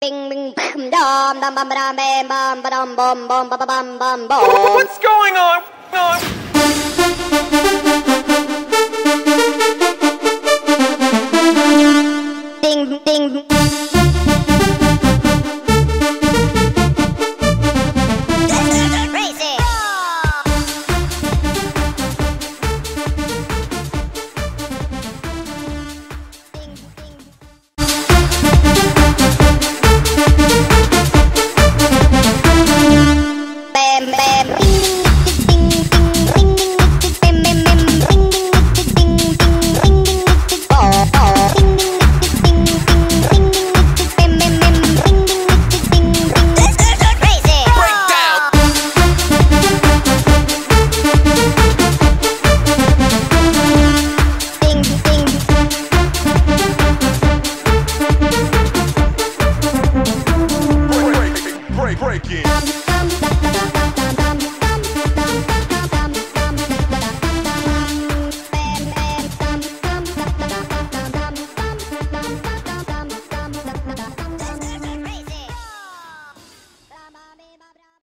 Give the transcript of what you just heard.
Bing bing bam dum bum bum bam bam bum ba dum bum bum ba ba bum bum bum. What's going on?